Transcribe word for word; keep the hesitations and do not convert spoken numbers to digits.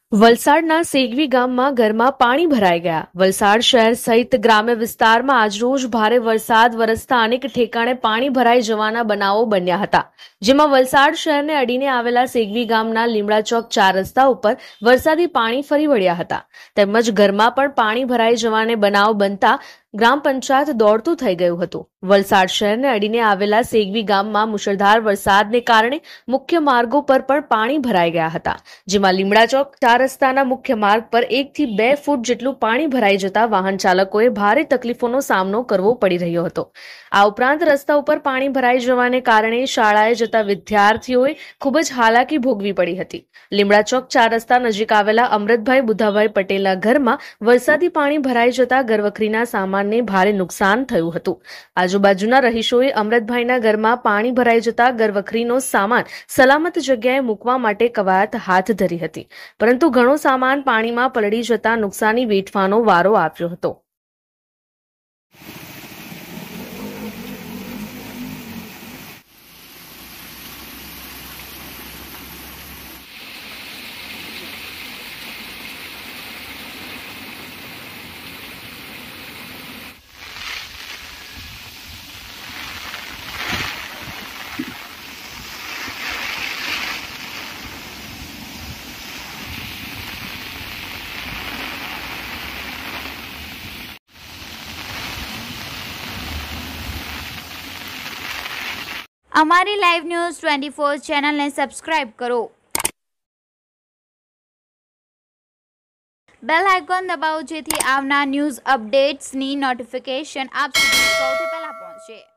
વલસાડના સેગવી ગામમાં ઘરમાં પાણી ભરાઈ ગયા। વલસાડ શહેર સહિત ગ્રામ્ય વિસ્તારમાં આજરોજ ભારે વરસાદ વરસતા અનેક ઠેકાણે પાણી ભરાઈ જવાના બનાવો બન્યા હતા, જેમાં વલસાડ શહેરને અડીને આવેલા સેગવી ગામના લીમડા ચોક ચાર રસ્તા ઉપર વરસાદી પાણી ફરી વળ્યા હતા, તેમજ ઘરમાં પણ પાણી ભરાઈ જવાને બનાવ બનતા ગ્રામ પંચાયત દોડતું થઈ ગયું હતું। વલસાડ શહેરને અડીને આવેલા સેગવી ગામમાં મુશળધાર વરસાદને કારણે મુખ્ય માર્ગો પર પણ પાણી ભરાઈ ગયા હતા, જેમાં લીમડા ચોક ચાર રસ્તાના મુખ્ય માર્ગ પર એક થી બે ફૂટ જેટલું પાણી ભરાઈ જતા વાહન ચાલકોએ ભારે તકલીફોનો સામનો કરવો પડી રહ્યો હતો। આ ઉપરાંત રસ્તા ઉપર પાણી ભરાઈ જવાને કારણે શાળાએ જતા વિદ્યાર્થીઓએ ખૂબ જ હાલાકી ભોગવી પડી હતી। લીમડા ચોક ચાર રસ્તા નજીક આવેલા અમૃતભાઈ બુધાભાઈ પટેલના ઘરમાં વરસાદી પાણી ભરાઈ જતા ઘરવખરીના સામાનને ભારે નુકસાન થયું હતું। આજુબાજુના રહીશોએ અમૃતભાઈના ઘરમાં પાણી ભરાઈ જતા ઘરવખરીનો સામાન સલામત જગ્યાએ મૂકવા માટે કવાયત હાથ ધરી હતી, પરંતુ ઘણો સામાન પાણીમાં પલળી જતા નુકસાની વેઠવાનો વારો આવ્યો હતો। અમારી લાઈવ ન્યૂઝ ટ્વેન્ટી ફોર ચેનલને સબસ્ક્રાઇબ કરો, બેલ આઇકોન દબાવો જેથી આવનાર ન્યૂઝ અપડેટ્સની નોટિફિકેશન આપ સુધી સૌથી પહેલા પહોંચે।